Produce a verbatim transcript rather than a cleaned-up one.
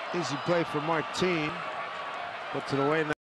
Easy play for Martin. Put to the way.